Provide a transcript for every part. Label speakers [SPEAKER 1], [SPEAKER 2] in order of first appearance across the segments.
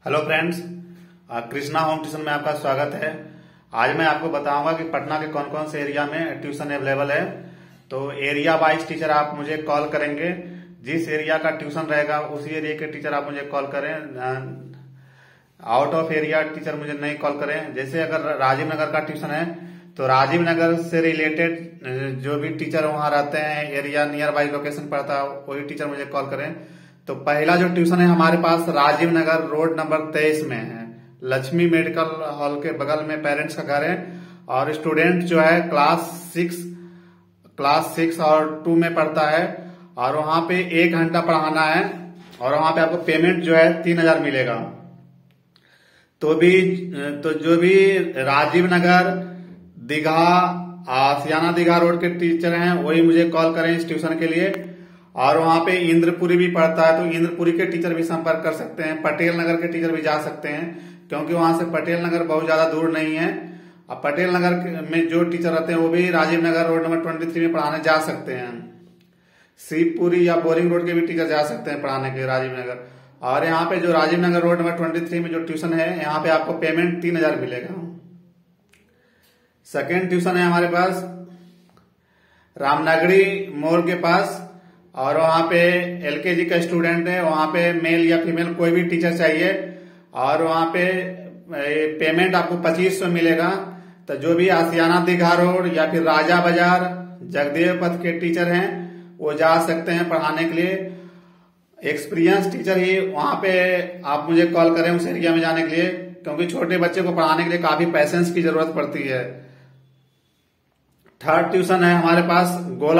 [SPEAKER 1] Hello friends, Krishna home tuition में आपका स्वागत है। आज मैं आपको बताऊंगा कि पटना के कौन कौन से एरिया में ट्यूशन अवेलेबल है। तो एरिया वाइज टीचर आप मुझे कॉल करेंगे। जिस एरिया का ट्यूशन रहेगा उसी एरिया के टीचर आप मुझे कॉल करें। आउट ऑफ एरिया टीचर मुझे नहीं कॉल करें। जैसे अगर राजीव नगर का ट्यूशन है तो राजीव नगर से रिलेटेड जो भी टीचर वहां रहते हैं, एरिया नियर बाई लोकेशन पड़ता है, वही टीचर मुझे कॉल करें। तो पहला जो ट्यूशन है हमारे पास राजीव नगर रोड नंबर 23 में है। लक्ष्मी मेडिकल हॉल के बगल में पेरेंट्स का घर है और स्टूडेंट जो है क्लास 6 और 2 में पढ़ता है और वहां पे 1 घंटा पढ़ाना है और वहां पे आपको पेमेंट जो है 3000 मिलेगा। तो जो भी राजीव नगर दीघा आसियाना दीघा रोड के टीचर हैं वही मुझे कॉल करें इस ट्यूशन के लिए। और वहां पे इंद्रपुरी भी पढ़ता है तो इंद्रपुरी के टीचर भी संपर्क कर सकते हैं। पटेल नगर के टीचर भी जा सकते हैं क्योंकि वहां से पटेल नगर बहुत ज्यादा दूर नहीं है। अब पटेल नगर में जो टीचर रहते हैं वो भी राजीव नगर रोड नंबर 23 में पढ़ाने जा सकते हैं। शिवपुरी या बोरिंग रोड के भी टीचर जा सकते हैं पढ़ाने के राजीव नगर। और यहाँ पे जो राजीव नगर रोड नंबर 23 में जो ट्यूशन है यहाँ पे आपको पेमेंट 3000 मिलेगा। सेकेंड ट्यूशन है हमारे पास रामनगरी मोड़ के पास और वहां पे एलकेजी का स्टूडेंट है। वहां पे मेल या फीमेल कोई भी टीचर चाहिए और वहां पे पेमेंट आपको 2500 मिलेगा। तो जो भी आसियाना दीघा रोड या फिर राजा बाजार जगदेव पथ के टीचर हैं वो जा सकते हैं पढ़ाने के लिए। एक्सपीरियंस टीचर ही वहां पे आप मुझे कॉल करें उस एरिया में जाने के लिए, क्योंकि छोटे बच्चे को पढ़ाने के लिए काफी पैसेंस की जरूरत पड़ती है। थर्ड ट्यूशन है हमारे पास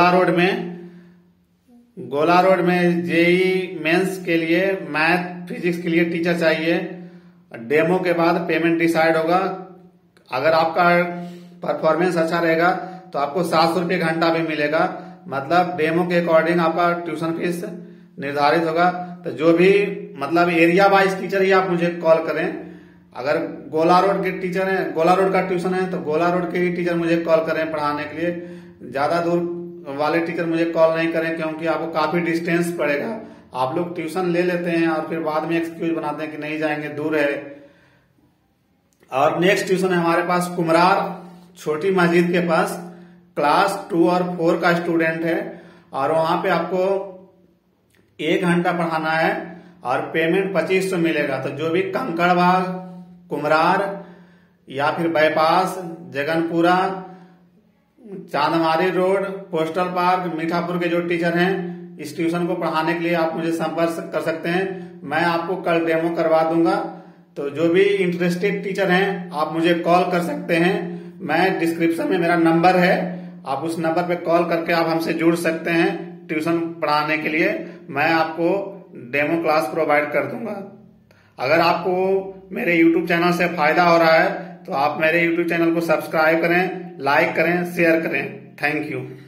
[SPEAKER 1] गोला रोड में जेई मेंस के लिए मैथ फिजिक्स के लिए टीचर चाहिए। डेमो के बाद पेमेंट डिसाइड होगा। अगर आपका परफॉर्मेंस अच्छा रहेगा तो आपको 700 रुपये घंटा भी मिलेगा। मतलब डेमो के अकॉर्डिंग आपका ट्यूशन फीस निर्धारित होगा। तो जो भी मतलब एरिया वाइज टीचर ही आप मुझे कॉल करें। अगर गोला रोड के टीचर हैं, गोला रोड का ट्यूशन है तो गोला रोड के ही टीचर मुझे कॉल करें पढ़ाने के लिए। ज्यादा दूर वाले टीचर मुझे कॉल नहीं करें क्योंकि आपको काफी डिस्टेंस पड़ेगा। आप लोग ट्यूशन ले लेते हैं और फिर बाद में एक्सक्यूज बनाते हैं कि नहीं जाएंगे, दूर है। और नेक्स्ट ट्यूशन है हमारे पास कुमरार छोटी मस्जिद के पास। क्लास 2 और 4 का स्टूडेंट है और वहां पे आपको 1 घंटा पढ़ाना है और पेमेंट 2500 मिलेगा। तो जो भी कंकड़बाग, कुमरार या फिर bypass, Jaganpura, Chandmari road, postal park, Mithapur के जो टीचर हैं इस ट्यूशन को पढ़ाने के लिए आप मुझे संपर्क कर सकते हैं। मैं आपको कल डेमो करवा दूंगा। तो जो भी इंटरेस्टेड टीचर हैं आप मुझे कॉल कर सकते हैं। मैं डिस्क्रिप्शन में मेरा नंबर है, आप उस नंबर पे कॉल करके आप हमसे जुड़ सकते हैं ट्यूशन पढ़ाने के लिए। मैं आपको डेमो क्लास प्रोवाइड कर दूंगा। अगर आपको मेरे YouTube चैनल से फायदा हो रहा है तो आप मेरे YouTube चैनल को सब्सक्राइब करें, लाइक करें, शेयर करें। Thank you.